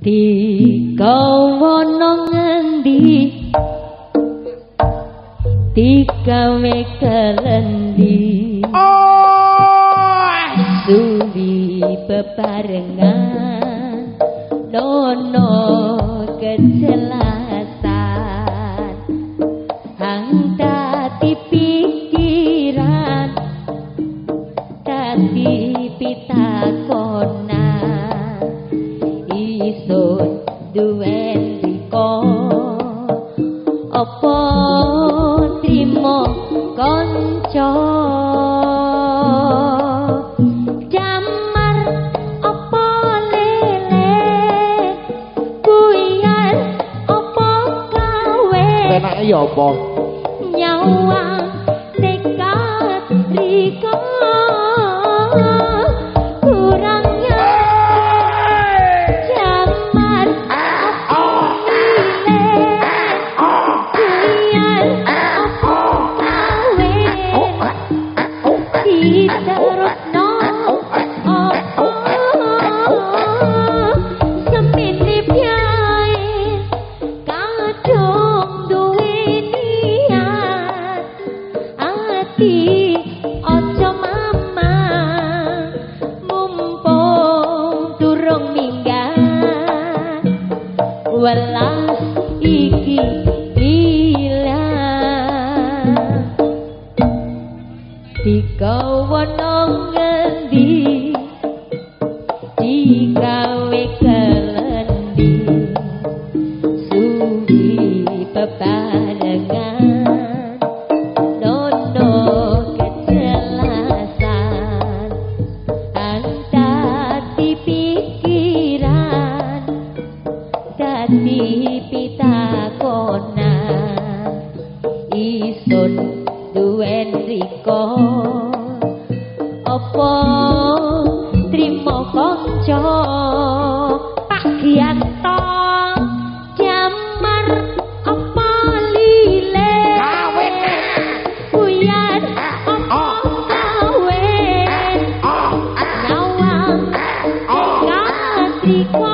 Digawana ngendi digawe kelendi suli bebarengan nono kejelasan hang dadi pikiran dadi pitakonan isun duwen riko apa trimo kanca jamar apa lele buyar apa kawe enake ya apa nyawang nekat riko welas iki ilang digawana ngendi digawe kelendi suli bebarengan nono kejelasan anta dipikiran dadi pitakonan isun duwen riko apa trimo kanca Pak Giyanto jamar apa lile kawin buyar apa kawin nyawang katriko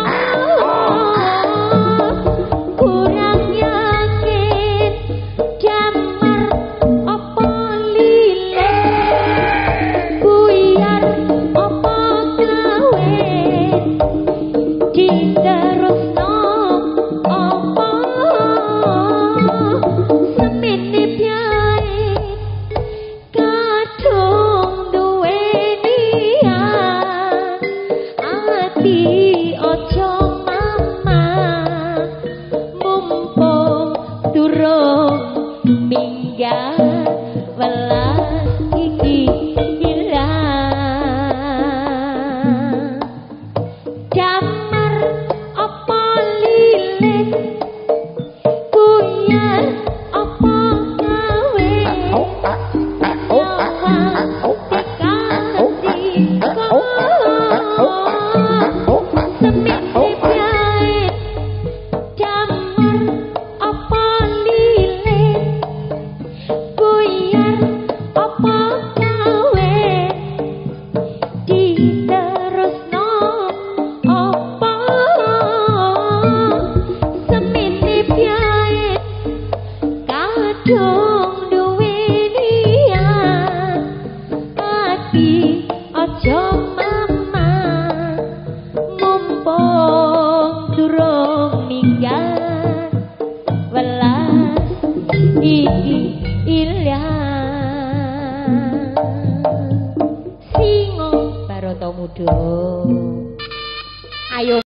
Singo Baroto Mudo. Ayo